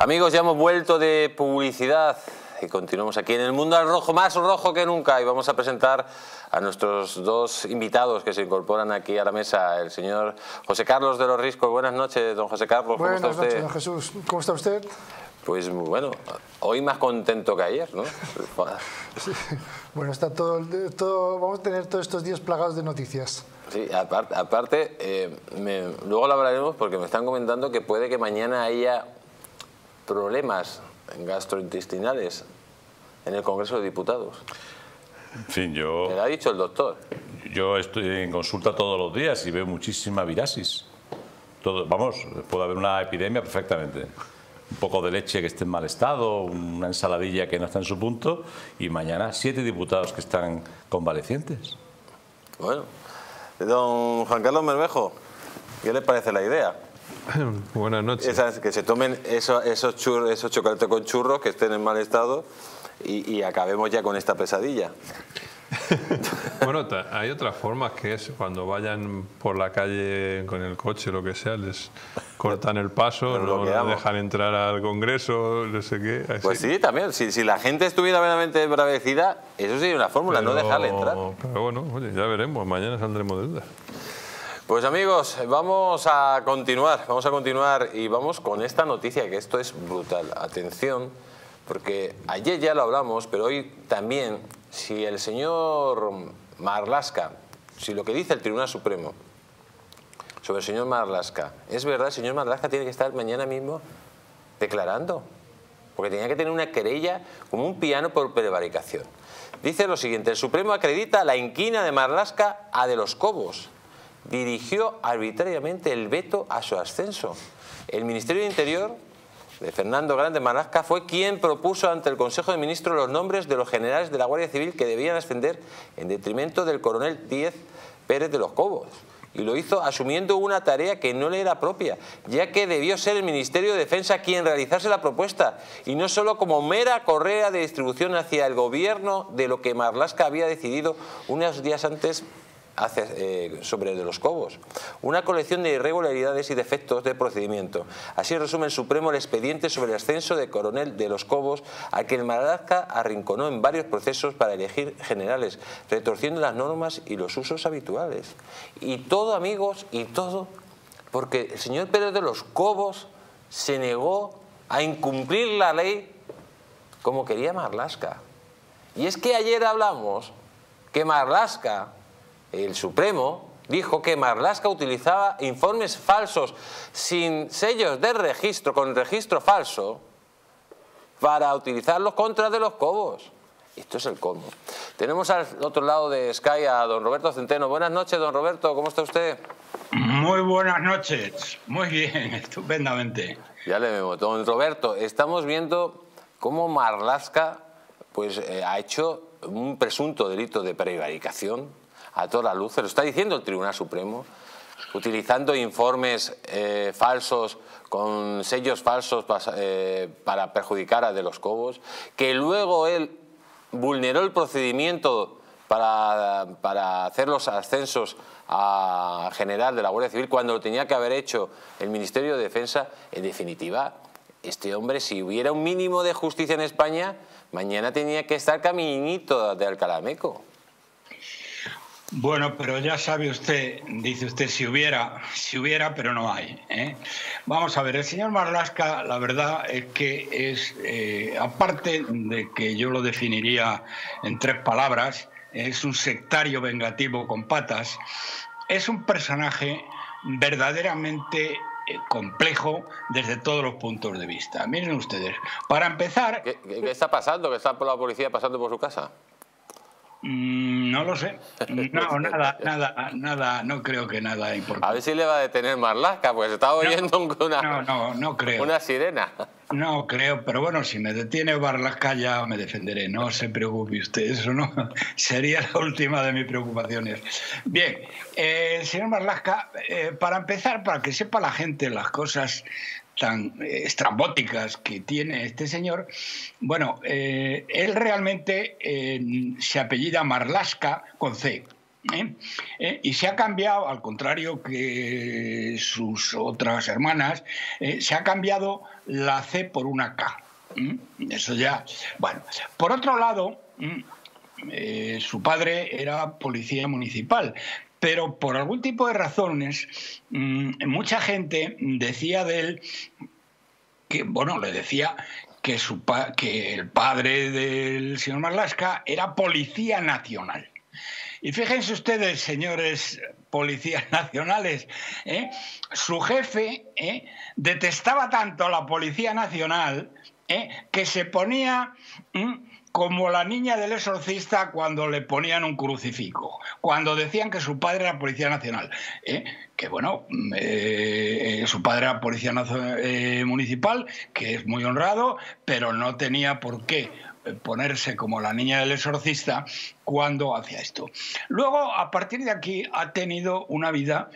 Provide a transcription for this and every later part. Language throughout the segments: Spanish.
Amigos, ya hemos vuelto de publicidad y continuamos aquí en el mundo al rojo, más rojo que nunca, y vamos a presentar a nuestros dos invitados que se incorporan aquí a la mesa, el señor José Carlos de los Riscos. Buenas noches, don José Carlos. ¿Cómo está usted? Buenas noches, don Jesús. ¿Cómo está usted? Pues bueno, hoy más contento que ayer, ¿no? Sí. Bueno, está todo, vamos a tener todos estos días plagados de noticias. Sí, aparte luego lo hablaremos porque me están comentando que puede que mañana haya problemas gastrointestinales en el Congreso de Diputados. En fin, me lo ha dicho el doctor. Yo estoy en consulta todos los días y veo muchísima virasis. Vamos, puede haber una epidemia perfectamente. Un poco de leche que esté en mal estado, una ensaladilla que no está en su punto, y mañana 7 diputados que están convalecientes. Bueno, don Juan Carlos Mervejo, ¿qué le parece la idea? Buenas noches. Que se tomen esos chocolates con churros que estén en mal estado y acabemos ya con esta pesadilla. Bueno, hay otras formas, que es cuando vayan por la calle con el coche, lo que sea, les cortan el paso, no dejan entrar al Congreso, no sé qué. Así. Pues sí, también. Si la gente estuviera verdaderamente embravecida, eso sería una fórmula, no dejarle entrar. Pero bueno, oye, ya veremos, mañana saldremos de duda. Pues amigos, vamos a continuar y vamos con esta noticia, que esto es brutal. Atención, porque ayer ya lo hablamos, pero hoy también, si el señor Marlaska, si lo que dice el Tribunal Supremo sobre el señor Marlaska es verdad, el señor Marlaska tiene que estar mañana mismo declarando, porque tenía que tener una querella como un piano por prevaricación. Dice lo siguiente: el Supremo acredita la inquina de Marlaska a De los Cobos. Dirigió arbitrariamente el veto a su ascenso. El Ministerio de Interior de Fernando Grande Marlaska fue quien propuso ante el Consejo de Ministros los nombres de los generales de la Guardia Civil que debían ascender en detrimento del coronel Díez Pérez de los Cobos. Y lo hizo asumiendo una tarea que no le era propia, ya que debió ser el Ministerio de Defensa quien realizase la propuesta, y no solo como mera correa de distribución hacia el gobierno de lo que Marlaska había decidido unos días antes sobre De los Cobos. Una colección de irregularidades y defectos de procedimiento. Así resume el Supremo el expediente sobre el ascenso de coronel De los Cobos, al que el Marlaska arrinconó en varios procesos para elegir generales, retorciendo las normas y los usos habituales. Y todo, amigos, y todo porque el señor Pérez de los Cobos se negó a incumplir la ley como quería Marlaska. Y es que ayer hablamos que Marlaska, el Supremo, dijo que Marlaska utilizaba informes falsos sin sellos de registro, con registro falso, para utilizarlos contra De los Cobos. Esto es el colmo. Tenemos al otro lado de Sky a don Roberto Centeno. Buenas noches, don Roberto, ¿cómo está usted? Muy buenas noches, muy bien, estupendamente. Ya le vemos. Don Roberto, estamos viendo cómo Marlaska ha hecho un presunto delito de prevaricación a toda la luz. Se lo está diciendo el Tribunal Supremo, utilizando informes falsos, con sellos falsos para perjudicar a De los Cobos, que luego él vulneró el procedimiento para hacer los ascensos a general de la Guardia Civil cuando lo tenía que haber hecho el Ministerio de Defensa. En definitiva, este hombre, si hubiera un mínimo de justicia en España, mañana tenía que estar caminito de Alcalá Meco. Bueno, pero ya sabe usted, dice usted si hubiera, pero no hay, ¿eh? Vamos a ver, el señor Marlaska, la verdad es que es, aparte de que yo lo definiría en 3 palabras, es un sectario vengativo con patas, es un personaje verdaderamente complejo desde todos los puntos de vista. Miren ustedes, para empezar... ¿Qué está pasando? ¿Que está por la policía pasando por su casa? No lo sé. No, nada, no creo que nada importante. A ver si le va a detener Marlaska, pues estaba oyendo no creo. Una sirena. No creo, pero bueno, si me detiene Marlaska ya me defenderé, no se preocupe usted, eso no sería la última de mis preocupaciones. Bien, señor Marlaska, para empezar, para que sepa la gente las cosas tan estrambóticas que tiene este señor, bueno, él realmente se apellida Marlaska con C. Y se ha cambiado, al contrario que sus otras hermanas, se ha cambiado la C por una K. Eso ya... Bueno, por otro lado, su padre era policía municipal, pero por algún tipo de razones, mucha gente decía de él que, bueno, le decía que, que el padre del señor Marlaska era policía nacional. Y fíjense ustedes, señores policías nacionales, su jefe detestaba tanto a la Policía Nacional que se ponía como la niña del exorcista cuando le ponían un crucifijo, cuando decían que su padre era Policía Nacional. Que bueno, su padre era Policía Municipal, que es muy honrado, pero no tenía por qué ponerse como la niña del exorcista cuando hacía esto. Luego, a partir de aquí, ha tenido una vida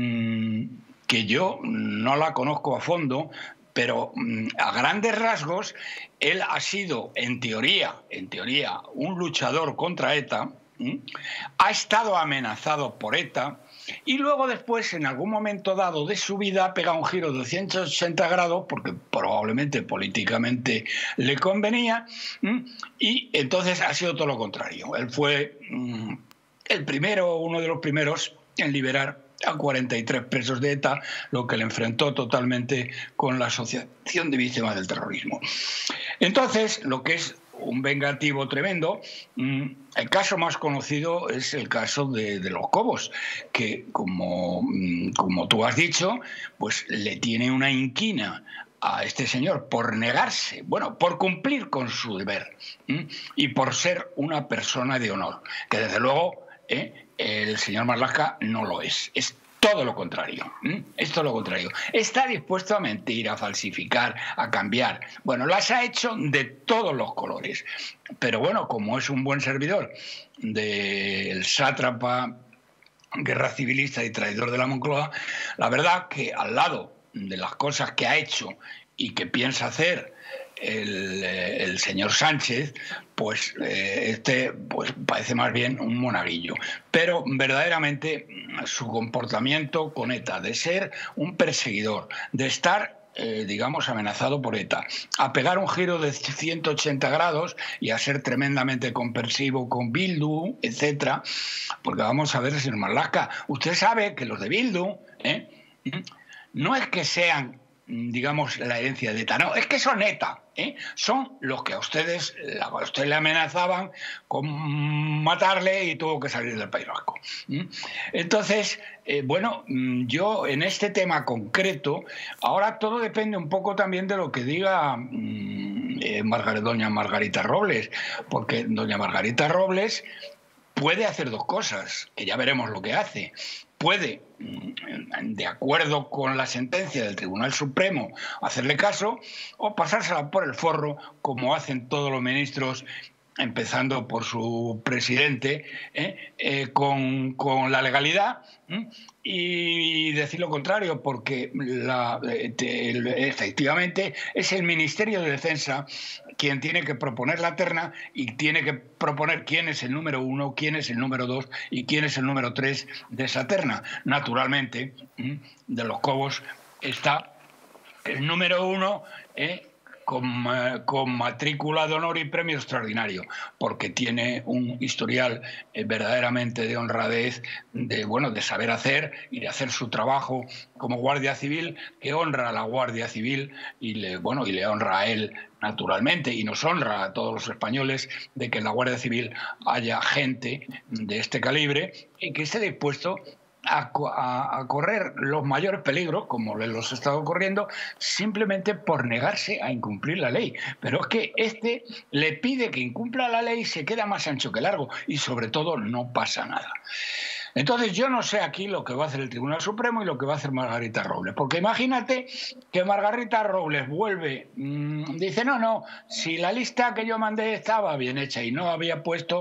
que yo no la conozco a fondo, pero a grandes rasgos, él ha sido, en teoría, un luchador contra ETA, ha estado amenazado por ETA, y luego después, en algún momento dado de su vida, ha pegado un giro de 180 grados, porque probablemente políticamente le convenía, y entonces ha sido todo lo contrario. Él fue el primero, uno de los primeros en liberar a 43 presos de ETA, lo que le enfrentó totalmente con la Asociación de Víctimas del Terrorismo. Entonces, lo que es un vengativo tremendo, el caso más conocido es el caso de los Cobos, que como tú has dicho, pues le tiene una inquina a este señor por negarse, bueno, por cumplir con su deber y por ser una persona de honor, que desde luego el señor Marlaska no lo es. Es todo lo contrario. Es todo lo contrario. Está dispuesto a mentir, a falsificar, a cambiar. Bueno, las ha hecho de todos los colores. Pero bueno, como es un buen servidor del sátrapa, guerra civilista y traidor de la Moncloa, la verdad que al lado de las cosas que ha hecho y que piensa hacer el señor Sánchez, pues pues parece más bien un monaguillo. Pero verdaderamente su comportamiento con ETA, de ser un perseguidor, de estar digamos, amenazado por ETA, a pegar un giro de 180 grados y a ser tremendamente compersivo con Bildu, etcétera, porque vamos a ver, señor Marlaska, usted sabe que los de Bildu no es que sean, digamos, la herencia de ETA, no, es que son ETA, son los que a usted le amenazaban con matarle y tuvo que salir del País Vasco. Entonces, bueno, yo en este tema concreto, ahora todo depende un poco también de lo que diga doña Margarita Robles, porque doña Margarita Robles puede hacer dos cosas, que ya veremos lo que hace. Puede, de acuerdo con la sentencia del Tribunal Supremo, hacerle caso o pasársela por el forro, como hacen todos los ministros, empezando por su presidente, con la legalidad, y decir lo contrario, porque efectivamente es el Ministerio de Defensa quien tiene que proponer la terna y tiene que proponer quién es el número 1, quién es el número 2 y quién es el número 3 de esa terna. Naturalmente, de los Cobos está el número 1, con matrícula de honor y premio extraordinario, porque tiene un historial verdaderamente de honradez, de saber hacer y de hacer su trabajo como guardia civil, que honra a la Guardia Civil y le honra a él naturalmente, y nos honra a todos los españoles de que en la Guardia Civil haya gente de este calibre y que esté dispuesto a correr los mayores peligros, como los ha estado corriendo, simplemente por negarse a incumplir la ley. Pero es que le pide que incumpla la ley, se queda más ancho que largo y sobre todo no pasa nada. Entonces yo no sé aquí lo que va a hacer el Tribunal Supremo y lo que va a hacer Margarita Robles, porque imagínate que Margarita Robles vuelve, dice no, si la lista que yo mandé estaba bien hecha y no había puesto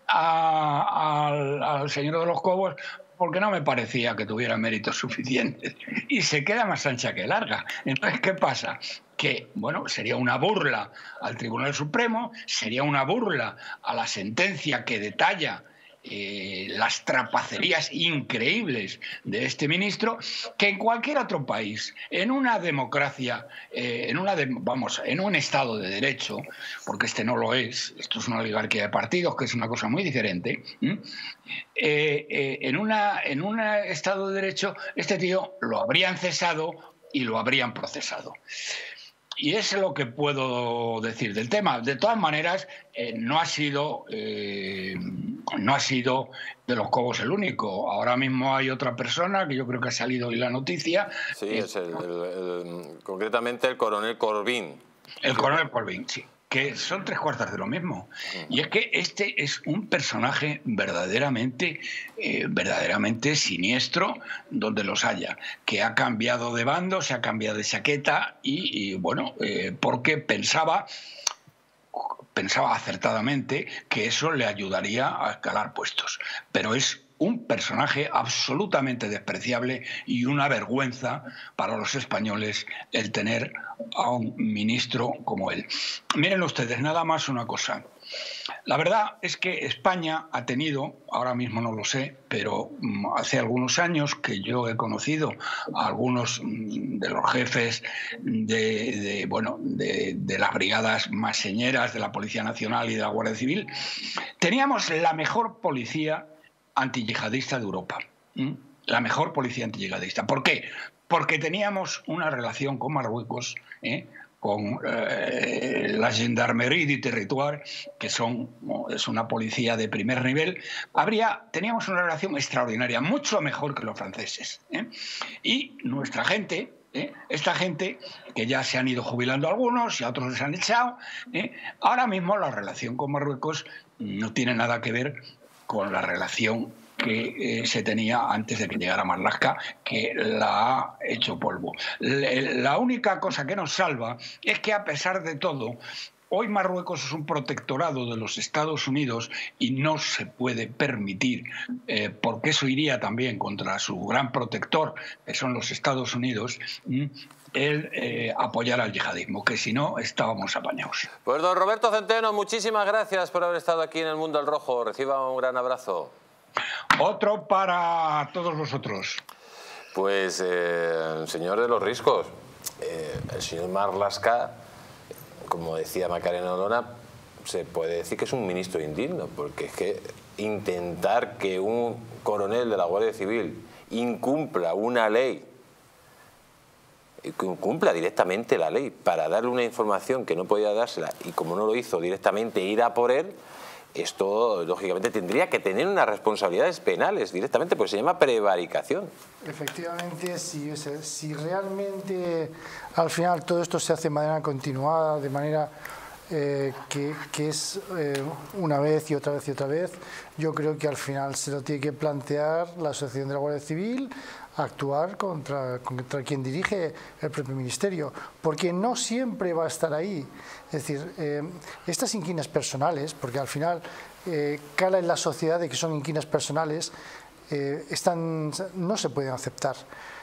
al señor de los Cobos porque no me parecía que tuviera méritos suficientes, y se queda más ancha que larga. Entonces, ¿qué pasa? Que, bueno, sería una burla al Tribunal Supremo, sería una burla a la sentencia que detalla las trapacerías increíbles de este ministro que en cualquier otro país, en una democracia, en un Estado de Derecho, porque este no lo es, esto es una oligarquía de partidos, que es una cosa muy diferente, en un Estado de Derecho este tío lo habrían cesado y lo habrían procesado. Y es lo que puedo decir del tema. De todas maneras, no ha sido de los Cobos el único. Ahora mismo hay otra persona que yo creo que ha salido hoy la noticia. Sí, es concretamente el coronel Corbyn. El coronel Corbyn, sí. Que son 3/4 de lo mismo. Y es que este es un personaje verdaderamente siniestro donde los haya, que ha cambiado de bando, se ha cambiado de chaqueta y bueno, porque pensaba acertadamente que eso le ayudaría a escalar puestos. Pero es un personaje absolutamente despreciable y una vergüenza para los españoles el tener a un ministro como él. Miren ustedes, nada más una cosa. La verdad es que España ha tenido, ahora mismo no lo sé, pero hace algunos años que yo he conocido a algunos de los jefes de las brigadas más señeras de la Policía Nacional y de la Guardia Civil, teníamos la mejor policía antiyihadista de Europa. La mejor policía antiyihadista. ¿Por qué? Porque teníamos una relación con Marruecos, con la Gendarmerie du Territoire, que es una policía de primer nivel. Teníamos una relación extraordinaria, mucho mejor que los franceses. Y nuestra gente, esta gente, que ya se han ido jubilando algunos y a otros les han echado, ahora mismo la relación con Marruecos no tiene nada que ver con la relación que se tenía antes de que llegara Marlaska, que la ha hecho polvo. La única cosa que nos salva es que, a pesar de todo, hoy Marruecos es un protectorado de los Estados Unidos y no se puede permitir, porque eso iría también contra su gran protector, que son los Estados Unidos, el apoyar al yihadismo, que si no estábamos apañados. Pues don Roberto Centeno, muchísimas gracias por haber estado aquí en El Mundo al Rojo. Reciba un gran abrazo. Otro para todos vosotros. Pues, señor de los riscos, el señor Marlaska, como decía Macarena Olona, se puede decir que es un ministro indigno, porque es que intentar que un coronel de la Guardia Civil incumpla una ley, que incumpla directamente la ley para darle una información que no podía dársela, y como no lo hizo directamente ir a por él, esto lógicamente tendría que tener unas responsabilidades penales directamente, porque se llama prevaricación. Efectivamente, si realmente al final todo esto se hace de manera continuada, de manera que es una vez y otra vez y otra vez, yo creo que al final se lo tiene que plantear la Asociación de la Guardia Civil, actuar contra quien dirige el propio ministerio, porque no siempre va a estar ahí. Es decir, estas inquilinas personales, porque al final cala en la sociedad de que son inquilinas personales, no se pueden aceptar.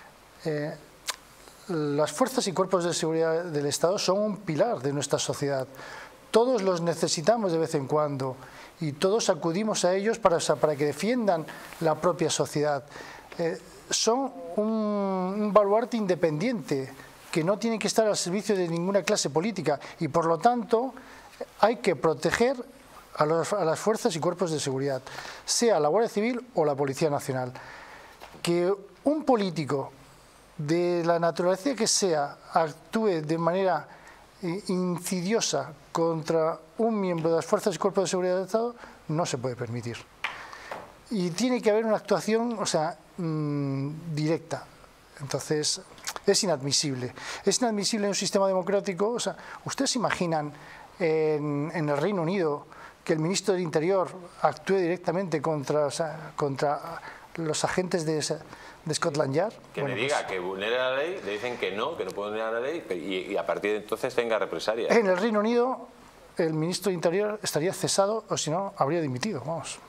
Las fuerzas y cuerpos de seguridad del Estado son un pilar de nuestra sociedad. Todos los necesitamos de vez en cuando y todos acudimos a ellos para que defiendan la propia sociedad. Son un baluarte independiente que no tiene que estar al servicio de ninguna clase política y, por lo tanto, hay que proteger a las fuerzas y cuerpos de seguridad, sea la Guardia Civil o la Policía Nacional. Que un político de la naturaleza que sea actúe de manera insidiosa contra un miembro de las fuerzas y cuerpos de seguridad del Estado no se puede permitir. Y tiene que haber una actuación, directa. Entonces, es inadmisible. Es inadmisible en un sistema democrático. ¿Ustedes se imaginan en el Reino Unido que el ministro del Interior actúe directamente contra los agentes de Scotland Yard? Que le diga que vulnere la ley, le dicen que no puede vulnerar la ley y a partir de entonces tenga represalias. En el Reino Unido, el ministro del Interior estaría cesado o, si no, habría dimitido. Vamos.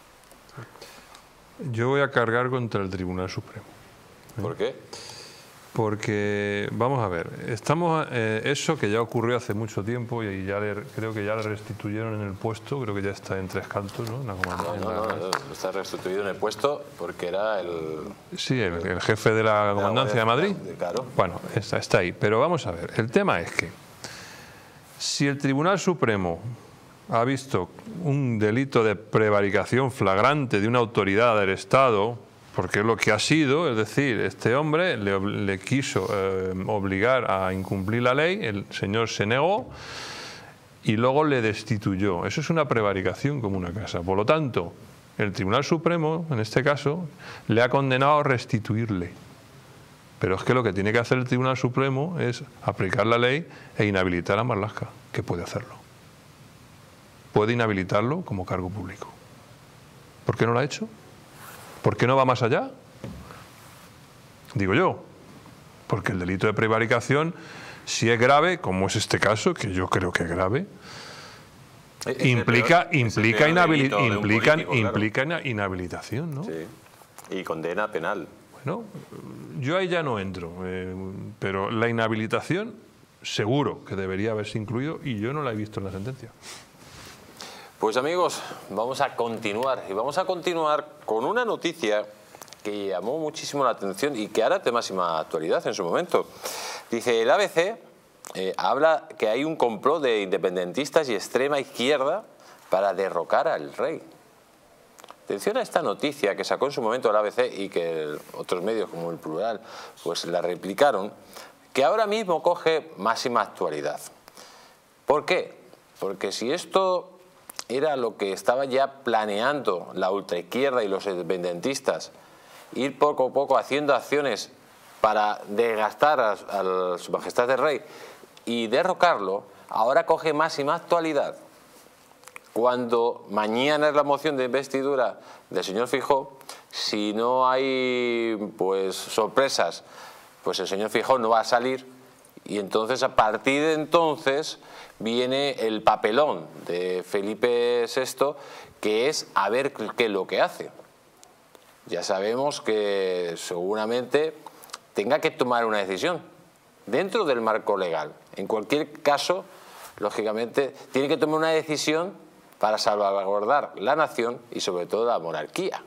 Yo voy a cargar contra el Tribunal Supremo. ¿Por qué? Porque, vamos a ver, estamos eso que ya ocurrió hace mucho tiempo y ya creo que ya le restituyeron en el puesto, creo que ya está en Tres Cantos, ¿no? No, está restituido en el puesto porque era el... Sí, el jefe de la Comandancia de Madrid. Claro. Bueno, está ahí. Pero vamos a ver, el tema es que si el Tribunal Supremo ha visto un delito de prevaricación flagrante de una autoridad del Estado, porque es lo que ha sido, es decir, este hombre le quiso obligar a incumplir la ley, el señor se negó y luego le destituyó. Eso es una prevaricación como una casa. Por lo tanto, el Tribunal Supremo, en este caso, le ha condenado a restituirle. Pero es que lo que tiene que hacer el Tribunal Supremo es aplicar la ley e inhabilitar a Marlaska, que puede hacerlo. Puede inhabilitarlo como cargo público. ¿Por qué no lo ha hecho? ¿Por qué no va más allá? Digo yo, porque el delito de prevaricación, si es grave, como es este caso, que yo creo que es grave, implica inhabilitación, ¿no? Sí, y condena penal. Bueno, yo ahí ya no entro, pero la inhabilitación seguro que debería haberse incluido y yo no la he visto en la sentencia. Pues amigos, vamos a continuar y vamos a continuar con una noticia que llamó muchísimo la atención y que ahora es de máxima actualidad en su momento. Dice el ABC, habla que hay un complot de independentistas y extrema izquierda para derrocar al rey. Atención a esta noticia que sacó en su momento el ABC y que otros medios como el Plural pues la replicaron, que ahora mismo coge máxima actualidad. ¿Por qué? Porque si esto era lo que estaba ya planeando la ultraizquierda y los independentistas, ir poco a poco haciendo acciones para desgastar a su majestad el rey y derrocarlo, ahora coge máxima actualidad. Cuando mañana es la moción de investidura del señor Feijóo, si no hay pues sorpresas, pues el señor Feijóo no va a salir y entonces a partir de entonces viene el papelón de Felipe VI, que es a ver qué es lo que hace. Ya sabemos que seguramente tenga que tomar una decisión dentro del marco legal. En cualquier caso, lógicamente, tiene que tomar una decisión para salvaguardar la nación y sobre todo la monarquía.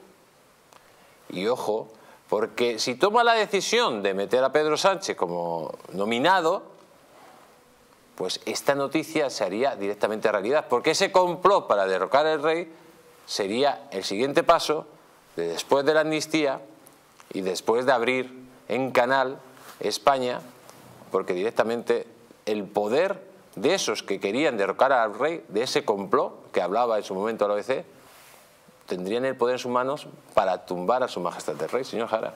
Y ojo, porque si toma la decisión de meter a Pedro Sánchez como nominado, pues esta noticia se haría directamente realidad, porque ese complot para derrocar al rey sería el siguiente paso de después de la amnistía y después de abrir en canal España, porque directamente el poder de esos que querían derrocar al rey, de ese complot que hablaba en su momento el ABC, tendrían el poder en sus manos para tumbar a su majestad el rey. Señor Jara.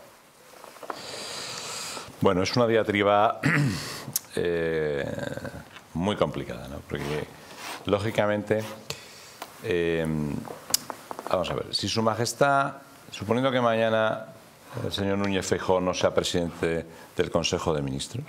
Bueno, es una diatriba muy complicada, ¿no? Porque lógicamente, vamos a ver, si su majestad, suponiendo que mañana el señor Núñez Feijóo no sea presidente del Consejo de Ministros,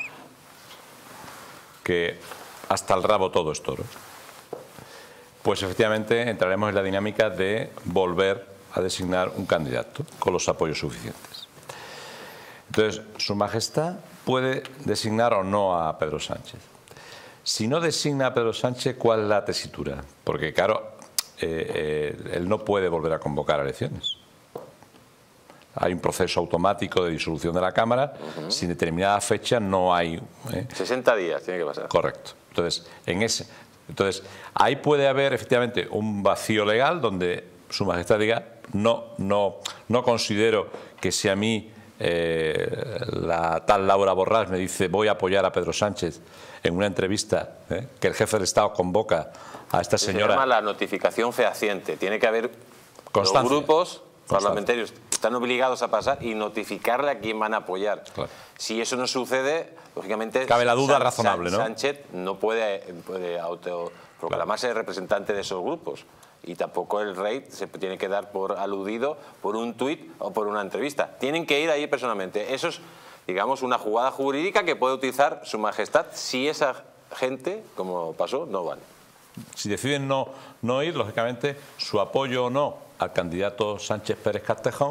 que hasta el rabo todo es toro, pues efectivamente entraremos en la dinámica de volver a designar un candidato con los apoyos suficientes. Entonces, su majestad puede designar o no a Pedro Sánchez. Si no designa a Pedro Sánchez, ¿cuál es la tesitura? Porque, claro, él no puede volver a convocar elecciones. Hay un proceso automático de disolución de la Cámara. Sin determinada fecha no hay... 60 días tiene que pasar. Correcto. Entonces, ahí puede haber efectivamente un vacío legal donde su majestad diga no considero que si a mí la tal Laura Borràs me dice voy a apoyar a Pedro Sánchez en una entrevista que el jefe del Estado convoca a esta señora. Se llama la notificación fehaciente. Tiene que haber constancia. Los grupos parlamentarios están obligados a pasar y notificarle a quién van a apoyar. Claro. Si eso no sucede, lógicamente cabe la duda razonable, ¿no? Sánchez no puede autoproclamarse representante de esos grupos. Y tampoco el rey se tiene que dar por aludido por un tuit o por una entrevista. Tienen que ir ahí personalmente. Eso es, digamos, una jugada jurídica que puede utilizar su majestad si esa gente, como pasó, no van. Si deciden no ir, lógicamente, su apoyo o no al candidato Sánchez Pérez Castejón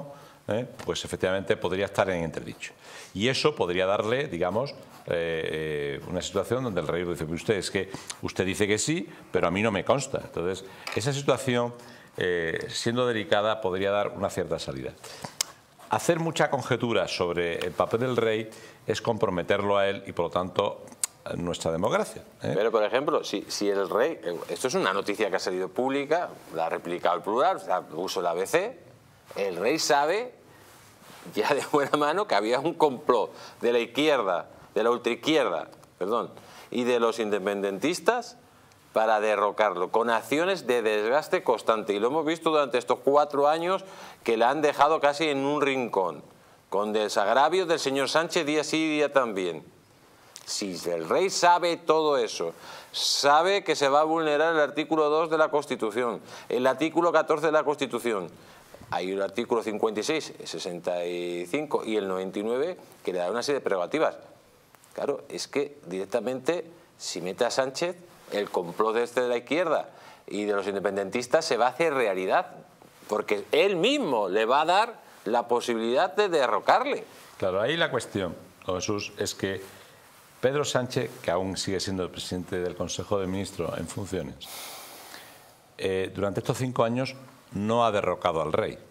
pues efectivamente podría estar en entredicho. Y eso podría darle, digamos, una situación donde el rey dice, usted dice que sí, pero a mí no me consta. Entonces, esa situación, siendo delicada, podría dar una cierta salida. Hacer mucha conjetura sobre el papel del rey es comprometerlo a él y, por lo tanto, a nuestra democracia. Pero, por ejemplo, si el rey... Esto es una noticia que ha salido pública, la ha replicado el Plural, o sea, uso la ABC. El rey sabe ya de buena mano que había un complot de la izquierda, de la ultraizquierda, perdón, y de los independentistas para derrocarlo, con acciones de desgaste constante. Y lo hemos visto durante estos 4 años que la han dejado casi en un rincón, con desagravios del señor Sánchez día sí y día también. Si el rey sabe todo eso, sabe que se va a vulnerar el artículo 2 de la Constitución, el artículo 14 de la Constitución, hay el artículo 56, el 65 y el 99 que le da una serie de prerrogativas. Claro, es que directamente, si mete a Sánchez, el complot de la izquierda y de los independentistas se va a hacer realidad, porque él mismo le va a dar la posibilidad de derrocarle. Claro, ahí la cuestión, don Jesús, es que Pedro Sánchez, que aún sigue siendo el presidente del Consejo de Ministros en funciones, durante estos 5 años no ha derrocado al rey.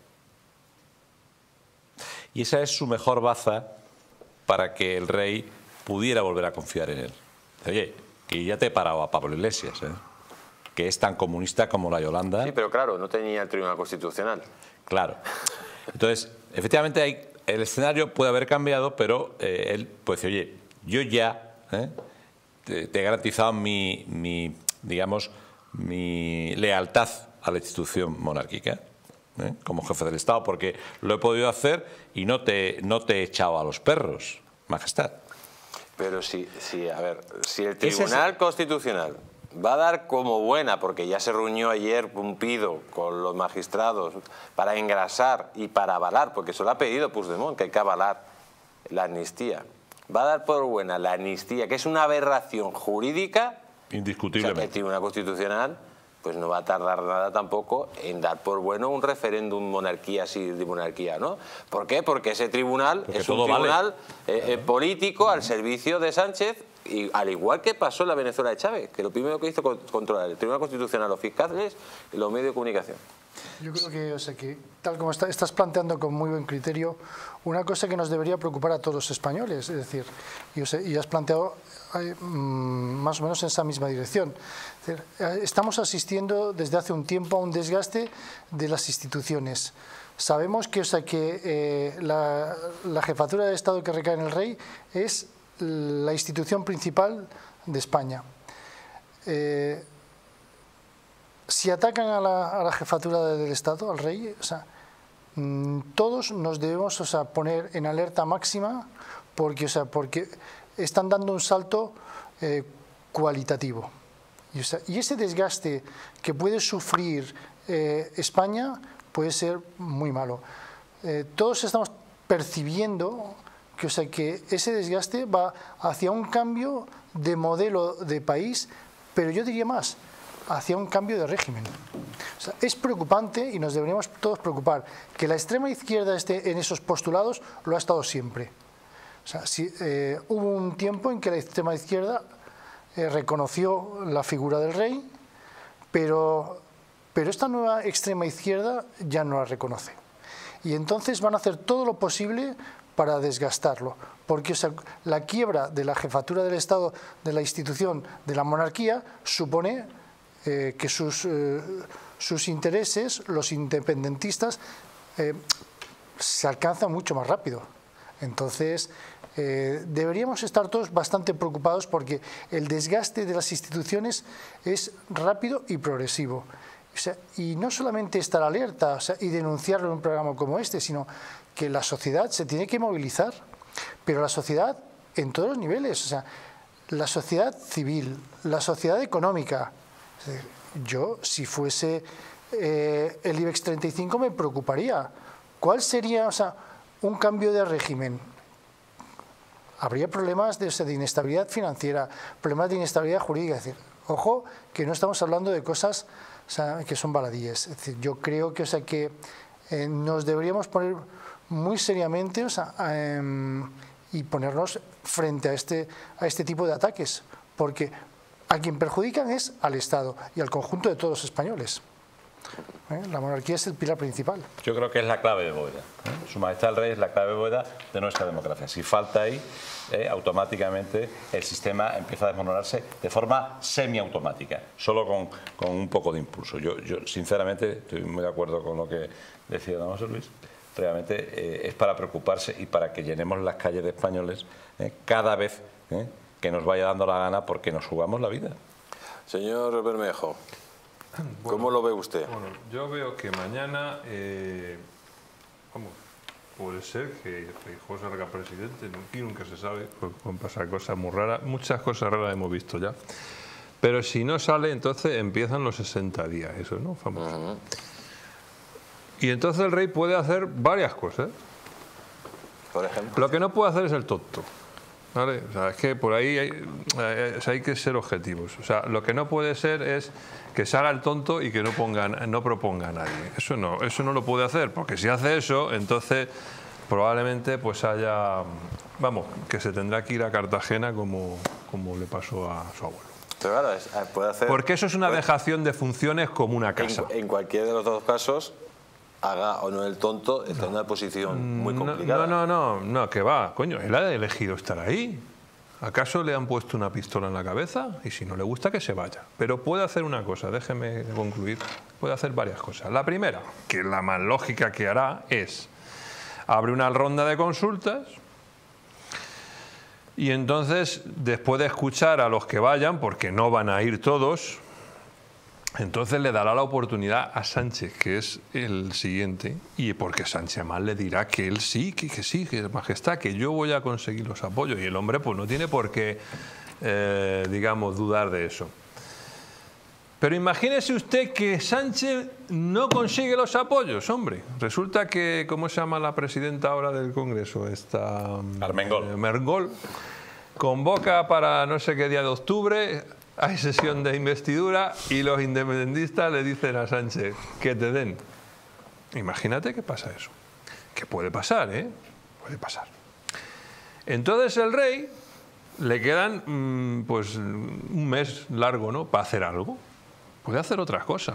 Y esa es su mejor baza para que el rey pudiera volver a confiar en él. Oye, que ya te he parado a Pablo Iglesias, que es tan comunista como la Yolanda. Sí, pero claro, no tenía el Tribunal Constitucional. Claro. Entonces, efectivamente, el escenario puede haber cambiado, pero él puede decir, oye, yo ya te he garantizado digamos, mi lealtad a la institución monárquica como jefe del Estado, porque lo he podido hacer y no te he echado a los perros, Majestad. Pero a ver, si el Tribunal Constitucional va a dar como buena, porque ya se reunió ayer Pumpido con los magistrados para engrasar y para avalar, porque eso lo ha pedido Puigdemont, que hay que avalar la amnistía, va a dar por buena la amnistía, que es una aberración jurídica, indiscutiblemente. O sea, el Tribunal Constitucional pues no va a tardar nada tampoco en dar por bueno un referéndum monarquía sí de monarquía, ¿no? ¿Por qué? Porque ese tribunal es un tribunal político al servicio de Sánchez, y al igual que pasó en la Venezuela de Chávez, que lo primero que hizo controlar el Tribunal Constitucional, los fiscales y los medios de comunicación. Yo creo que tal como estás planteando con muy buen criterio, una cosa que nos debería preocupar a todos los españoles, es decir, y has planteado más o menos en esa misma dirección. Es decir, estamos asistiendo desde hace un tiempo a un desgaste de las instituciones. Sabemos que, la jefatura de Estado que recae en el rey es la institución principal de España. Si atacan a la jefatura del Estado, al rey, todos nos debemos poner en alerta máxima porque están dando un salto cualitativo. Y ese desgaste que puede sufrir España puede ser muy malo. Todos estamos percibiendo que ese desgaste va hacia un cambio de modelo de país, pero yo diría más, hacia un cambio de régimen. Es preocupante y nos deberíamos todos preocupar que la extrema izquierda esté en esos postulados, lo ha estado siempre. Hubo un tiempo en que la extrema izquierda reconoció la figura del rey, pero esta nueva extrema izquierda ya no la reconoce. Y entonces van a hacer todo lo posible para desgastarlo, porque la quiebra de la jefatura del Estado, de la institución, de la monarquía, supone que sus intereses, los independentistas, se alcanzan mucho más rápido. Entonces, deberíamos estar todos bastante preocupados porque el desgaste de las instituciones es rápido y progresivo. Y no solamente estar alerta y denunciarlo en un programa como este, sino que la sociedad se tiene que movilizar, pero la sociedad en todos los niveles, la sociedad civil, la sociedad económica. Yo, si fuese el IBEX 35, me preocuparía. ¿Cuál sería un cambio de régimen? Habría problemas de inestabilidad financiera, problemas de inestabilidad jurídica. Es decir, ojo, que no estamos hablando de cosas que son baladíes. Es decir, yo creo que nos deberíamos poner muy seriamente, o sea, y ponernos frente a este tipo de ataques, porque a quien perjudican es al Estado y al conjunto de todos los españoles. La monarquía es el pilar principal. Yo creo que es la clave de bóveda. Su Majestad el Rey es la clave de bóveda de nuestra democracia. Si falta ahí, automáticamente el sistema empieza a desmoronarse de forma semiautomática, solo con un poco de impulso. Yo sinceramente estoy muy de acuerdo con lo que decía don José Luis. Realmente es para preocuparse y para que llenemos las calles de españoles cada vez que nos vaya dando la gana, porque nos jugamos la vida. Señor Bermejo, ¿cómo lo ve usted? Bueno, yo veo que mañana, puede ser que Feijóo salga presidente, aquí nunca se sabe, pueden pasar cosas muy raras, muchas cosas raras hemos visto ya. Pero si no sale, entonces empiezan los 60 días, eso, ¿no? Famoso. Y entonces el rey puede hacer varias cosas. Por ejemplo. Lo que no puede hacer es el tonto, ¿vale? O sea, es que por ahí hay que ser objetivos. O sea, lo que no puede ser es que se haga el tonto y que no proponga a nadie. Eso no lo puede hacer, porque si hace eso, entonces probablemente pues haya, que se tendrá que ir a Cartagena como le pasó a su abuelo. Pero claro, puede hacer... Porque eso es una dejación de funciones como una casa. En cualquiera de los dos casos, haga o no el tonto, está en una posición muy complicada. No, que va, coño, él ha elegido estar ahí. ¿Acaso le han puesto una pistola en la cabeza? Y si no le gusta, que se vaya. Pero puede hacer una cosa, déjeme concluir, puede hacer varias cosas. La primera, que es la más lógica que hará, es abre una ronda de consultas y entonces, después de escuchar a los que vayan, porque no van a ir todos, entonces le dará la oportunidad a Sánchez, que es el siguiente, y porque Sánchez más le dirá que él sí, que Majestad, que yo voy a conseguir los apoyos, y el hombre pues no tiene por qué, digamos, dudar de eso. Pero imagínese usted que Sánchez no consigue los apoyos, hombre. Resulta que, ¿cómo se llama la presidenta ahora del Congreso? Armengol. Convoca para no sé qué día de octubre, hay sesión de investidura y los independentistas le dicen a Sánchez que te den. Imagínate que pasa eso. Que puede pasar, ¿eh? Puede pasar. Entonces el rey le quedan pues un mes largo, ¿no? Para hacer algo. Puede hacer otras cosas.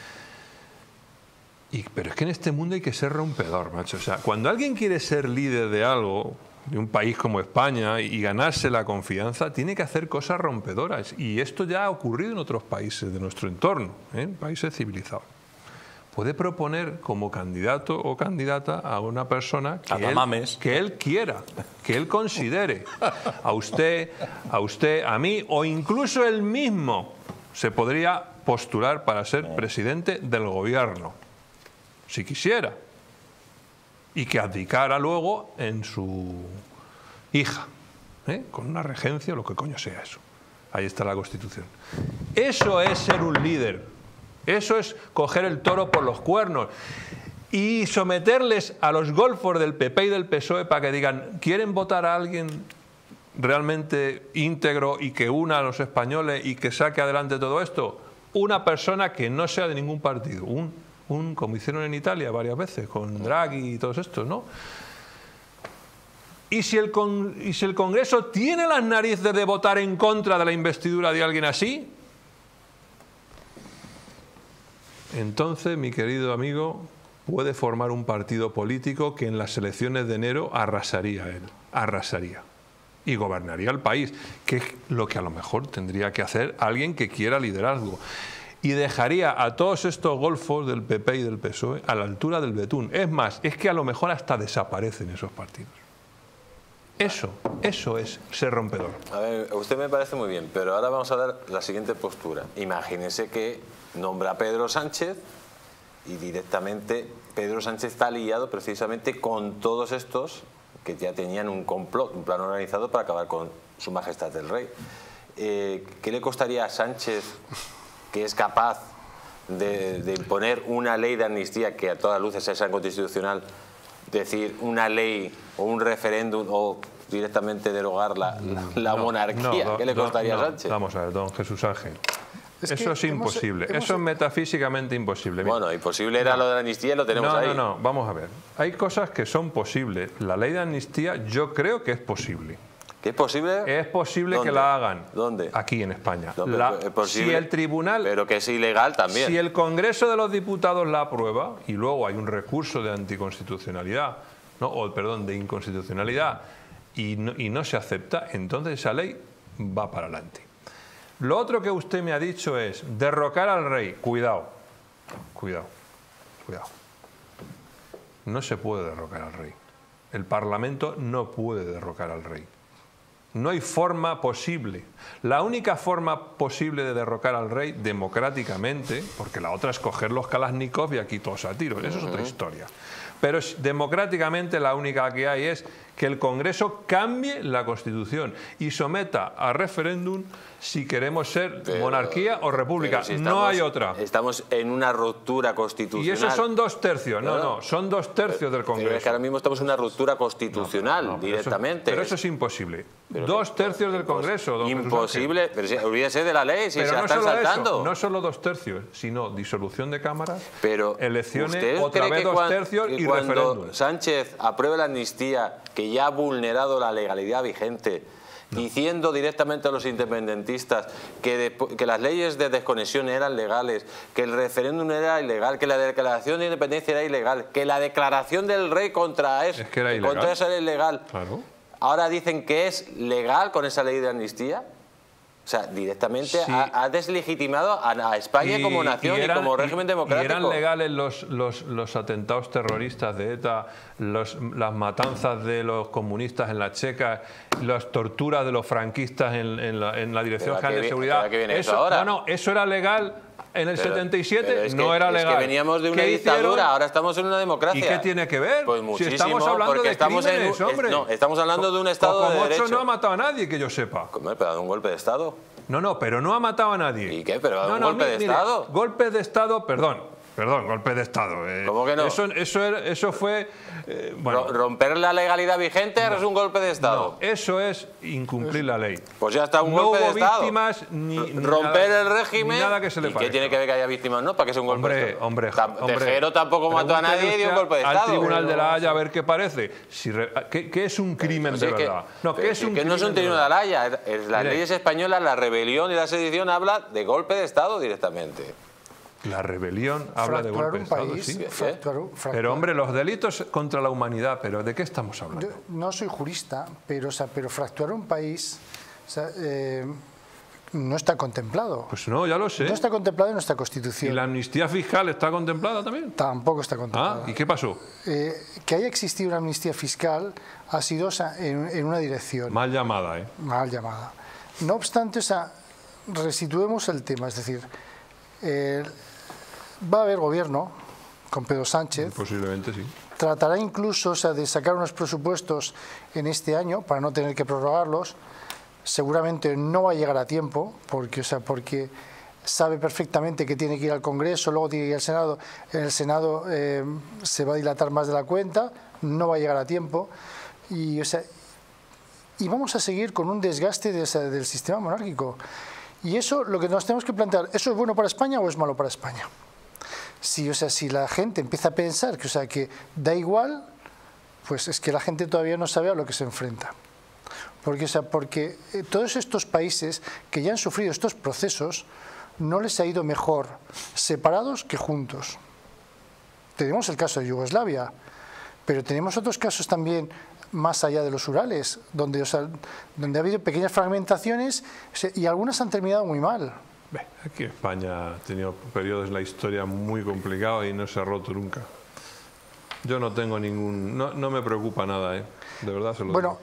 Pero es que en este mundo hay que ser rompedor, macho. O sea, cuando alguien quiere ser líder de algo, de un país como España, y ganarse la confianza, tiene que hacer cosas rompedoras. Y esto ya ha ocurrido en otros países de nuestro entorno, países civilizados. Puede proponer como candidato o candidata a una persona que él quiera, que él considere. A usted, a mí, o incluso él mismo se podría postular para ser presidente del gobierno, si quisiera. Y que abdicara luego en su hija, con una regencia o lo que coño sea eso. Ahí está la Constitución. Eso es ser un líder. Eso es coger el toro por los cuernos y someterles a los golfos del PP y del PSOE para que digan, ¿quieren votar a alguien realmente íntegro y que una a los españoles y que saque adelante todo esto? Una persona que no sea de ningún partido, como hicieron en Italia varias veces, con Draghi y todos estos, ¿no? Y si el Congreso tiene las narices de votar en contra de la investidura de alguien así, entonces, mi querido amigo, puede formar un partido político que en las elecciones de enero arrasaría y gobernaría el país, que es lo que a lo mejor tendría que hacer alguien que quiera liderazgo. Y dejaría a todos estos golfos del PP y del PSOE a la altura del betún. Es más, es que a lo mejor hasta desaparecen esos partidos. Eso es ser rompedor. A ver, usted me parece muy bien, pero ahora vamos a dar la siguiente postura. Imagínese que nombra a Pedro Sánchez y directamente Pedro Sánchez está aliado precisamente con todos estos que ya tenían un complot, un plan organizado para acabar con su majestad el rey. ¿Qué le costaría a Sánchez, que es capaz de imponer una ley de amnistía que a todas luces es anticonstitucional, decir una ley o un referéndum o directamente derogar la monarquía? ¿Qué le costaría a Sánchez? Vamos a ver, don Jesús Ángel. Eso es imposible, eso es metafísicamente imposible. Mira. Bueno, imposible era lo de la amnistía, lo tenemos ahí. No, vamos a ver. Hay cosas que son posibles. La ley de amnistía yo creo que es posible. ¿Qué es posible? Es posible que la hagan. ¿Dónde? Aquí en España. No, es posible, si el tribunal... Pero que es ilegal también. Si el Congreso de los Diputados la aprueba y luego hay un recurso de anticonstitucionalidad, de inconstitucionalidad y no se acepta, entonces esa ley va para adelante. Lo otro que usted me ha dicho es derrocar al rey. Cuidado. No se puede derrocar al rey. El Parlamento no puede derrocar al rey. No hay forma posible. La única forma posible de derrocar al rey democráticamente, porque la otra es coger los Kalashnikov y aquí todos a tiros, eso es otra historia. Pero democráticamente la única que hay es que el Congreso cambie la Constitución y someta a referéndum si queremos ser monarquía o república. No hay otra. Estamos en una ruptura constitucional. Y esos son 2 tercios. No, son 2 tercios del Congreso. Pero es que ahora mismo estamos en una ruptura constitucional directamente. Pero eso es imposible. 2 tercios del Congreso. Imposible. Pero si, olvídese de la ley, si se la están saltando. No solo 2 tercios, sino disolución de cámaras, pero elecciones, otra vez 2 tercios y referéndum. Cuando Sánchez apruebe la amnistía, que ya ha vulnerado la legalidad vigente, diciendo directamente a los independentistas que las leyes de desconexión eran legales, que el referéndum era ilegal, que la declaración de independencia era ilegal, que la declaración del rey contra eso era ilegal. Claro. Ahora dicen que es legal con esa ley de amnistía. O sea, directamente sí. ha deslegitimado a España como nación y como régimen democrático. ¿Y eran legales los atentados terroristas de ETA, las matanzas de los comunistas en la Checa, las torturas de los franquistas en la Dirección General de Seguridad? Eso era legal. En el 77 no era legal. Es que veníamos de una dictadura, ahora estamos en una democracia. ¿Y qué tiene que ver? Pues muchísimo, si estamos hablando de crímenes, hombre. No, estamos hablando de un Estado de derecho. no ha matado a nadie, que yo sepa. ¿Cómo? ¿Pero ha dado un golpe de Estado? No, pero no ha matado a nadie. ¿Y qué? ¿Pero ha dado un golpe de Estado? Golpe de Estado, perdón, golpe de Estado. ¿Cómo que no? Eso fue... ¿Romper la legalidad vigente es un golpe de Estado? No, eso es incumplir la ley. Pues ya está un golpe de Estado. No hubo víctimas ni romper el régimen. Ni nada que se le ¿Y qué tiene que ver que haya víctimas? No, para que sea un golpe de Estado. Hombre, Tejero tampoco mató a nadie y dio un golpe de Estado. Al Tribunal de la Haya a ver qué parece. ¿Qué es un crimen de verdad? Que no es un Tribunal de la Haya. Las leyes españolas, la rebelión y la sedición habla de golpe de Estado directamente. La rebelión habla de golpe de Estado, sí. Pero hombre, los delitos contra la humanidad, ¿pero de qué estamos hablando? Yo no soy jurista, pero fracturar un país no está contemplado. Pues no, ya lo sé. No está contemplado en nuestra Constitución. ¿Y la amnistía fiscal está contemplada también? Tampoco está contemplada. ¿Y qué pasó? Que haya existido una amnistía fiscal ha sido en una dirección. Mal llamada, Mal llamada. No obstante, resituemos el tema, es decir... va a haber gobierno con Pedro Sánchez. Posiblemente sí. Tratará incluso de sacar unos presupuestos en este año para no tener que prorrogarlos. Seguramente no va a llegar a tiempo porque sabe perfectamente que tiene que ir al Congreso, luego tiene que ir al Senado. En el Senado se va a dilatar más de la cuenta, no va a llegar a tiempo y vamos a seguir con un desgaste del sistema monárquico. Y eso, lo que nos tenemos que plantear, ¿eso es bueno para España o es malo para España? Si la gente empieza a pensar que da igual, pues es que la gente todavía no sabe a lo que se enfrenta. Porque todos estos países que ya han sufrido estos procesos, no les ha ido mejor separados que juntos. Tenemos el caso de Yugoslavia, pero tenemos otros casos también más allá de los Urales, donde ha habido pequeñas fragmentaciones y algunas han terminado muy mal. Aquí España ha tenido periodos en la historia muy complicados y no se ha roto nunca. Yo no tengo no me preocupa nada, de verdad se lo digo.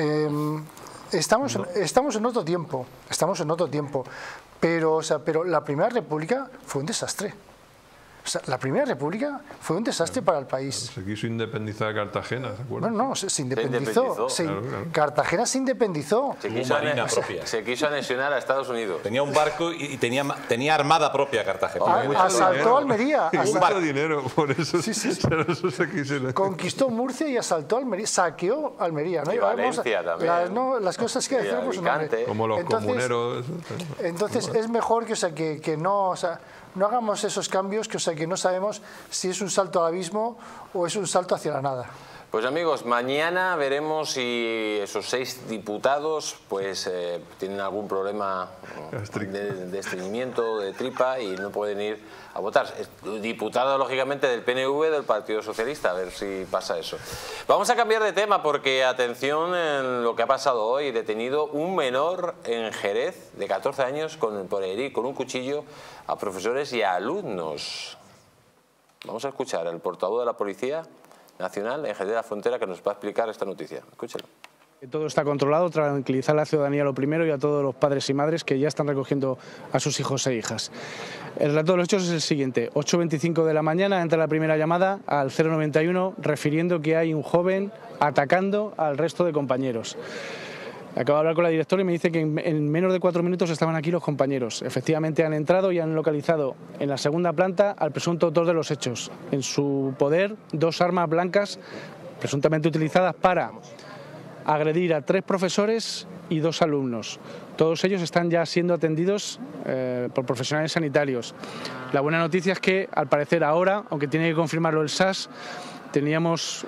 Estamos en otro tiempo, pero la Primera República fue un desastre. sea, la Primera República fue un desastre para el país. Se quiso independizar Cartagena, ¿se acuerdan? No, se independizó. Claro. Cartagena se independizó. Se quiso anexionar a Estados Unidos. Tenía un barco y tenía armada propia Cartagena. Asaltó Almería. Mucho dinero, por eso, Sí. eso se quiso. Conquistó Murcia y asaltó Almería, saqueó Almería. ¿No? Y Valencia también. Las cosas que decimos por su nombre. Como los comuneros. Entonces es mejor que no, no hagamos esos cambios que no sabemos si es un salto al abismo o es un salto hacia la nada. Pues amigos, mañana veremos si esos 6 diputados pues tienen algún problema de estreñimiento, de tripa y no pueden ir a votar. Diputado lógicamente del PNV, del Partido Socialista, a ver si pasa eso. Vamos a cambiar de tema porque atención en lo que ha pasado hoy. Detenido un menor en Jerez de 14 años por herir con un cuchillo a profesores y a alumnos. Vamos a escuchar al portavoz de la Policía Nacional en Jerez de la Frontera que nos va a explicar esta noticia. Escúchelo. Todo está controlado, tranquilizar a la ciudadanía lo primero y a todos los padres y madres que ya están recogiendo a sus hijos e hijas. El relato de los hechos es el siguiente. 8:25 de la mañana entra la primera llamada al 091 refiriendo que hay un joven atacando al resto de compañeros. Acabo de hablar con la directora y me dice que en menos de 4 minutos estaban aquí los compañeros. Efectivamente han entrado y han localizado en la segunda planta al presunto autor de los hechos. En su poder 2 armas blancas presuntamente utilizadas para agredir a 3 profesores y 2 alumnos. Todos ellos están ya siendo atendidos por profesionales sanitarios. La buena noticia es que al parecer ahora, aunque tiene que confirmarlo el SAS, teníamos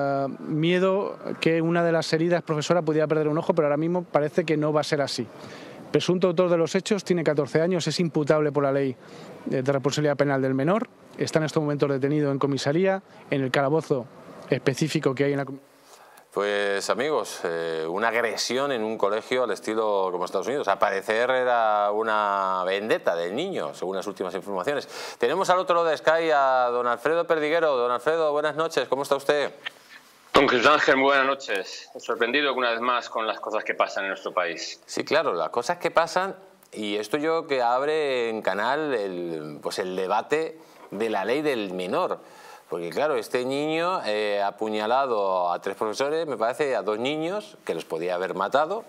miedo que una de las heridas profesora pudiera perder un ojo, pero ahora mismo parece que no va a ser así. Presunto autor de los hechos, tiene 14 años, es imputable por la ley de responsabilidad penal del menor, está en estos momentos detenido en comisaría, en el calabozo específico que hay en la comisaría. Pues amigos, una agresión en un colegio al estilo como Estados Unidos. Al parecer era una vendetta del niño, según las últimas informaciones. Tenemos al otro lado de Sky a don Alfredo Perdiguero. Don Alfredo, buenas noches, ¿cómo está usted? Don Jesús Ángel, muy buenas noches. Sorprendido una vez más con las cosas que pasan en nuestro país. Sí, claro, las cosas que pasan, y esto yo que abre en canal el debate de la ley del menor. Porque claro, este niño ha apuñalado a 3 profesores, me parece, a 2 niños, que los podía haber matado.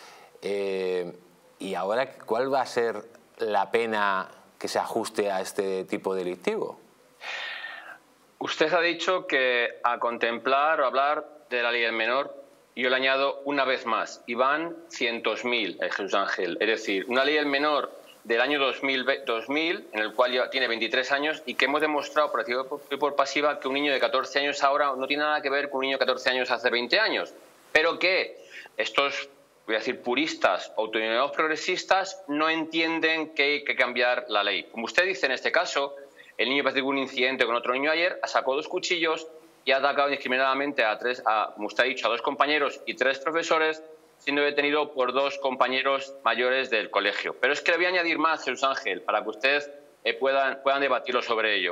Y ahora, ¿cuál va a ser la pena que se ajuste a este tipo delictivo? Usted ha dicho que a contemplar o hablar de la ley del menor, yo le añado una vez más, y van 100.000, Jesús Ángel. Es decir, una ley del menor del año 2000, en el cual ya tiene 23 años y que hemos demostrado por activa y por pasiva que un niño de 14 años ahora no tiene nada que ver con un niño de 14 años hace 20 años. Pero que estos, voy a decir, puristas, autodenominados progresistas, no entienden que hay que cambiar la ley. Como usted dice en este caso, el niño parece que tuvo un incidente con otro niño ayer, sacó 2 cuchillos y ha atacado indiscriminadamente como usted ha dicho, a 2 compañeros y 3 profesores, siendo detenido por 2 compañeros mayores del colegio. Pero es que le voy a añadir más, Jesús Ángel, para que ustedes puedan debatirlo sobre ello.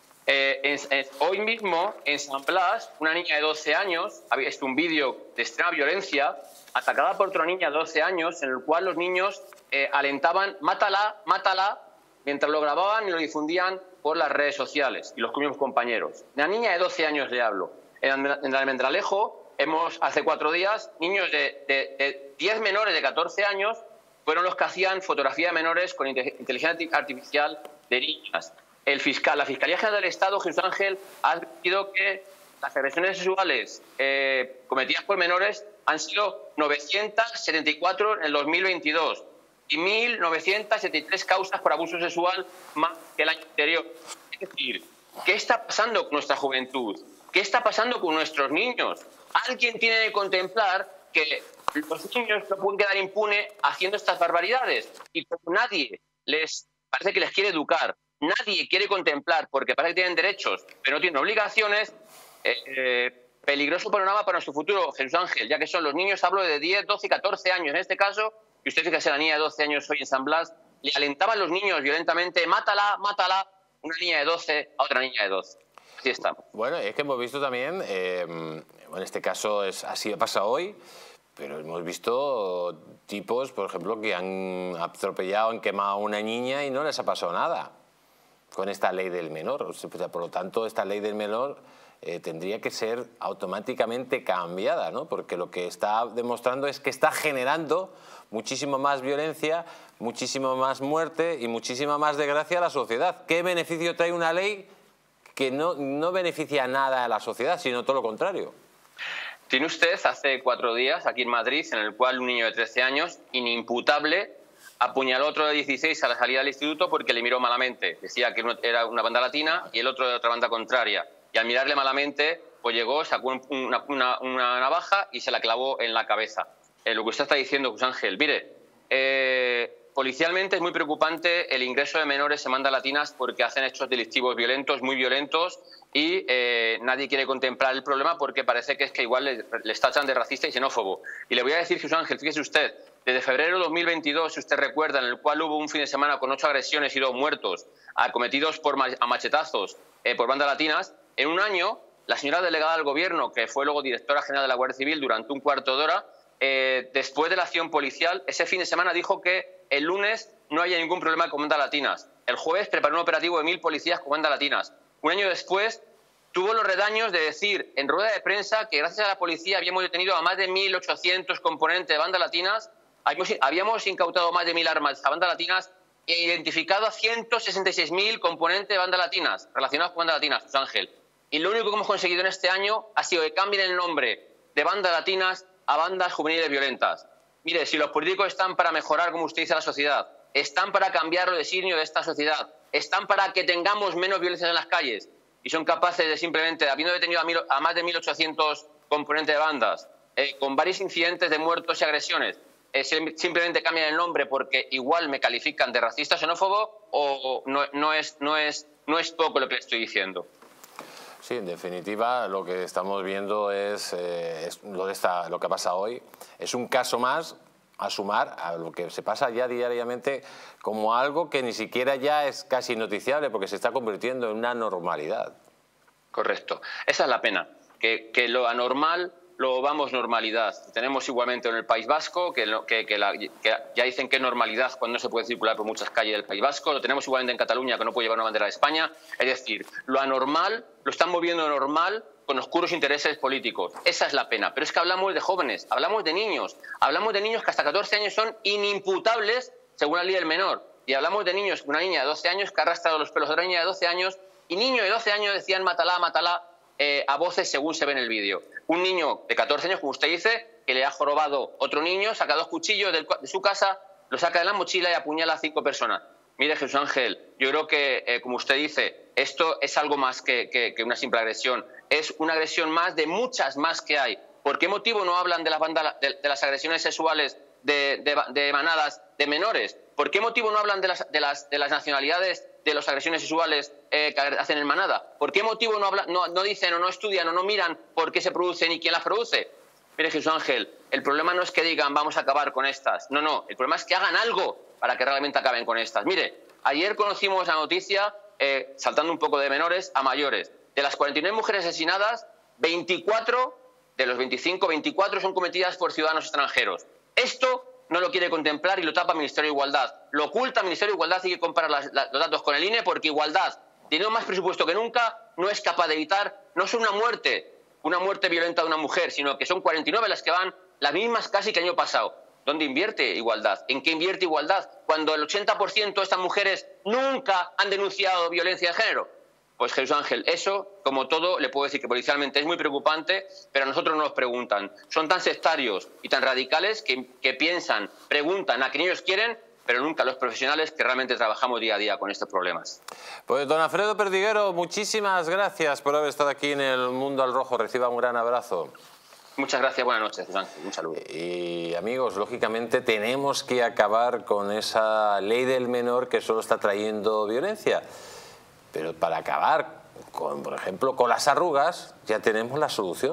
Hoy mismo, en San Blas, una niña de 12 años, había visto un vídeo de extrema violencia, atacada por otra niña de 12 años, en el cual los niños alentaban, mátala, mátala, mientras lo grababan y lo difundían por las redes sociales, y los mismos compañeros. Una niña de 12 años le hablo. En el Almendralejo, hace 4 días, niños de 10 menores de 14 años fueron los que hacían fotografía de menores con inteligencia artificial de niñas. La Fiscalía General del Estado, Jesús Ángel, ha advertido que las agresiones sexuales cometidas por menores han sido 974 en el 2022 y 1.973 causas por abuso sexual más que el año anterior. Es decir, ¿qué está pasando con nuestra juventud? ¿Qué está pasando con nuestros niños? Alguien tiene que contemplar que los niños no pueden quedar impunes haciendo estas barbaridades. Y como nadie parece que les quiere educar, nadie quiere contemplar, porque parece que tienen derechos, pero no tienen obligaciones, peligroso panorama para nuestro futuro, Jesús Ángel, ya que son los niños, hablo de 10, 12 y 14 años. En este caso, y usted fíjese, la niña de 12 años hoy en San Blas, le alentaban los niños violentamente, mátala, mátala, una niña de 12 a otra niña de 12. Así estamos. Bueno, es que hemos visto también, en este caso así pasa hoy, pero hemos visto tipos, por ejemplo, que han atropellado, han quemado a una niña y no les ha pasado nada. con esta ley del menor. O sea, por lo tanto, esta ley del menor tendría que ser automáticamente cambiada, ¿no? Porque lo que está demostrando es que está generando muchísimo más violencia, muchísimo más muerte y muchísima más desgracia a la sociedad. ¿Qué beneficio trae una ley que no beneficia nada a la sociedad, sino todo lo contrario? Tiene usted hace 4 días aquí en Madrid, en el cual un niño de 13 años, inimputable, apuñaló a otro de 16 a la salida del instituto porque le miró malamente. Decía que era una banda latina y el otro de otra banda contraria. Y al mirarle malamente, pues llegó, sacó una navaja y se la clavó en la cabeza. Lo que usted está diciendo, José Ángel, mire, policialmente es muy preocupante el ingreso de menores en bandas latinas porque hacen hechos delictivos violentos, muy violentos, y nadie quiere contemplar el problema porque parece que es que igual les tachan de racista y xenófobo. Y le voy a decir, José Ángel, fíjese usted, desde febrero de 2022, si usted recuerda, en el cual hubo un fin de semana con 8 agresiones y 2 muertos, acometidos a machetazos por bandas latinas, en un año, la señora delegada del Gobierno, que fue luego directora general de la Guardia Civil durante un cuarto de hora, después de la acción policial, ese fin de semana dijo que el lunes no había ningún problema con bandas latinas. El jueves preparó un operativo de 1000 policías con bandas latinas. Un año después tuvo los redaños de decir en rueda de prensa que gracias a la policía habíamos detenido a más de 1800 componentes de bandas latinas, habíamos incautado más de 1000 armas a bandas latinas e identificado a 166.000 componentes de bandas latinas relacionados con bandas latinas, José Ángel. Y lo único que hemos conseguido en este año ha sido que cambien el nombre de bandas latinas a bandas juveniles violentas. Mire, si los políticos están para mejorar, como usted dice, la sociedad, están para cambiar los designios de esta sociedad, están para que tengamos menos violencia en las calles y son capaces de simplemente, habiendo detenido a más de 1800 componentes de bandas, con varios incidentes de muertos y agresiones, simplemente cambian el nombre porque igual me califican de racista xenófobo, o no es poco lo que le estoy diciendo. Sí, en definitiva, lo que estamos viendo es lo que pasa hoy. Es un caso más a sumar a lo que se pasa ya diariamente como algo que ni siquiera ya es casi noticiable porque se está convirtiendo en una normalidad. Correcto. Esa es la pena, que lo anormal lo vamos normalidad. Tenemos igualmente en el País Vasco, que ya dicen que es normalidad cuando no se puede circular por muchas calles del País Vasco. Lo tenemos igualmente en Cataluña, que no puede llevar una bandera de España. Es decir, lo anormal lo están moviendo normal con oscuros intereses políticos. Esa es la pena. Pero es que hablamos de jóvenes, hablamos de niños que hasta 14 años son inimputables según la ley del menor. Y hablamos de niños, una niña de 12 años que ha arrastrado los pelos de otra niña de 12 años y niño de 12 años decían mátala, mátala, a voces según se ve en el vídeo. Un niño de 14 años, como usted dice, que le ha jorobado otro niño, saca 2 cuchillos de su casa, lo saca de la mochila y apuñala a 5 personas. Mire, Jesús Ángel, yo creo que, como usted dice, esto es algo más que una simple agresión. Es una agresión más de muchas más que hay. ¿Por qué motivo no hablan de las agresiones sexuales de manadas de menores? ¿Por qué motivo no hablan de las nacionalidades de las agresiones sexuales que hacen en manada? ¿Por qué motivo no dicen o no estudian o no miran por qué se producen y quién las produce? Mire, Jesús Ángel, el problema no es que digan vamos a acabar con estas. No, el problema es que hagan algo para que realmente acaben con estas. Mire, ayer conocimos la noticia, saltando un poco de menores a mayores. De las 49 mujeres asesinadas, 24 de los 25, 24 son cometidas por ciudadanos extranjeros. Esto no lo quiere contemplar y lo tapa el Ministerio de Igualdad. Lo oculta el Ministerio de Igualdad y hay que comparar los datos con el INE porque Igualdad, teniendo más presupuesto que nunca, no es capaz de evitar, no solo una muerte violenta de una mujer, sino que son 49 las que van, las mismas casi que el año pasado. ¿Dónde invierte Igualdad? ¿En qué invierte Igualdad? Cuando el 80% de estas mujeres nunca han denunciado violencia de género. Pues Jesús Ángel, eso, como todo, le puedo decir que policialmente es muy preocupante, pero a nosotros no nos preguntan. Son tan sectarios y tan radicales que piensan, preguntan a quien ellos quieren, pero nunca a los profesionales que realmente trabajamos día a día con estos problemas. Pues don Alfredo Perdiguero, muchísimas gracias por haber estado aquí en El Mundo al Rojo. Reciba un gran abrazo. Muchas gracias, buenas noches, Jesús Ángel. Un saludo. Y amigos, lógicamente tenemos que acabar con esa ley del menor que solo está trayendo violencia. Pero para acabar, por ejemplo, con las arrugas, ya tenemos la solución.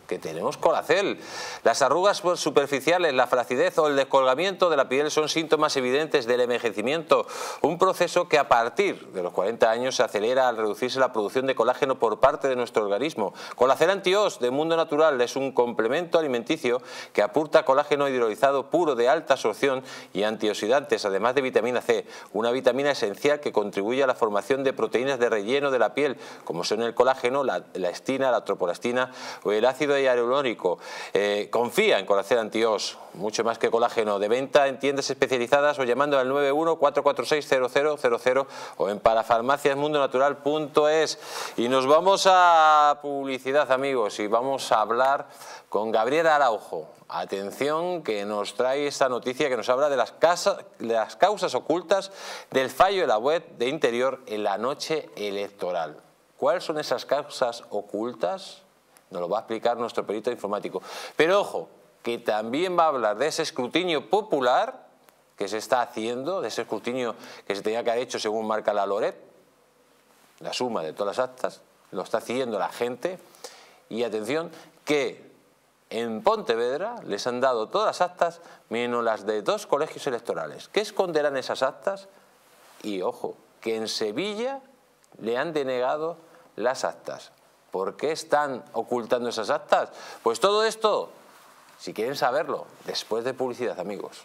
que tenemos Colacel. Las arrugas superficiales, la flacidez o el descolgamiento de la piel son síntomas evidentes del envejecimiento, un proceso que a partir de los 40 años se acelera al reducirse la producción de colágeno por parte de nuestro organismo. Colacel Anti-Os de Mundo Natural es un complemento alimenticio que aporta colágeno hidrolizado puro de alta absorción y antioxidantes, además de vitamina C, una vitamina esencial que contribuye a la formación de proteínas de relleno de la piel, como son el colágeno, la elastina, la tropolastina o el ácido hialurónico. Confía en Colacel Anti-Os, mucho más que colágeno, de venta en tiendas especializadas o llamando al 91-446-0000 o en parafarmaciasmundonatural.es. Y nos vamos a publicidad, amigos, y vamos a hablar con Gabriel Araujo. Atención, que nos trae esta noticia que nos habla de las causas ocultas del fallo de la web de Interior en la noche electoral. ¿Cuáles son esas causas ocultas? Nos lo va a explicar nuestro perito informático. Pero ojo, que también va a hablar de ese escrutinio popular que se está haciendo, de ese escrutinio que se tenía que haber hecho según marca la Loret, la suma de todas las actas, lo está haciendo la gente. Y atención, que en Pontevedra les han dado todas las actas menos las de 2 colegios electorales. ¿Qué esconderán esas actas? Y ojo, que en Sevilla le han denegado las actas. ¿Por qué están ocultando esas actas? Pues todo esto, si quieren saberlo, después de publicidad, amigos.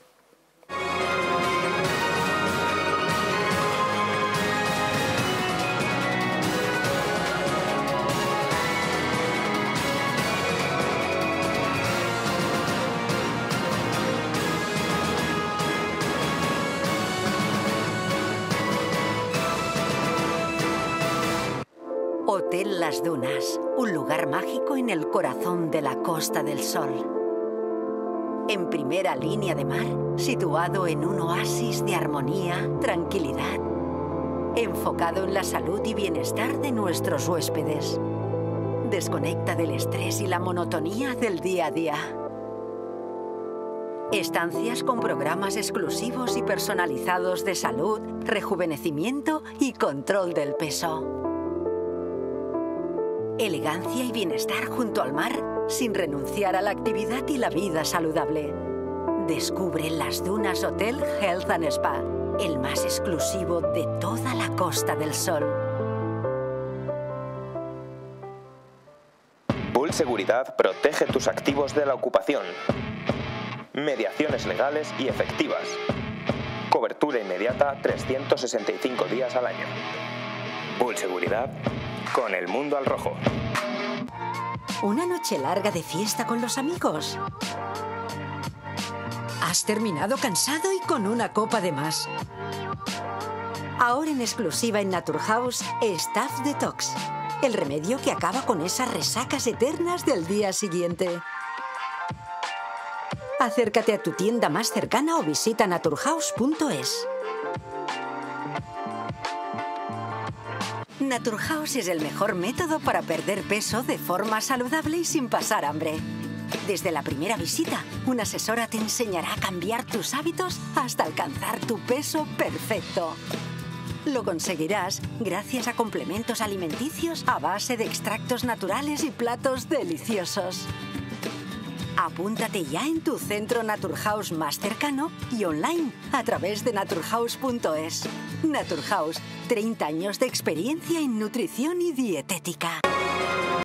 Hotel Las Dunas, un lugar mágico en el corazón de la Costa del Sol. En primera línea de mar, situado en un oasis de armonía, tranquilidad, enfocado en la salud y bienestar de nuestros huéspedes. Desconecta del estrés y la monotonía del día a día. Estancias con programas exclusivos y personalizados de salud, rejuvenecimiento y control del peso. Elegancia y bienestar junto al mar, sin renunciar a la actividad y la vida saludable. Descubre Las Dunas Hotel Health and Spa, el más exclusivo de toda la Costa del Sol. Bull Seguridad protege tus activos de la ocupación. Mediaciones legales y efectivas. Cobertura inmediata 365 días al año. Bull Seguridad, con el mundo al rojo. ¿Una noche larga de fiesta con los amigos? ¿Has terminado cansado y con una copa de más? Ahora en exclusiva en Naturhaus, Staff Detox, el remedio que acaba con esas resacas eternas del día siguiente. Acércate a tu tienda más cercana o visita naturhaus.es. Naturhaus es el mejor método para perder peso de forma saludable y sin pasar hambre. Desde la primera visita, una asesora te enseñará a cambiar tus hábitos hasta alcanzar tu peso perfecto. Lo conseguirás gracias a complementos alimenticios a base de extractos naturales y platos deliciosos. Apúntate ya en tu centro Naturhaus más cercano y online a través de naturhaus.es. Naturhaus, 30 años de experiencia en nutrición y dietética.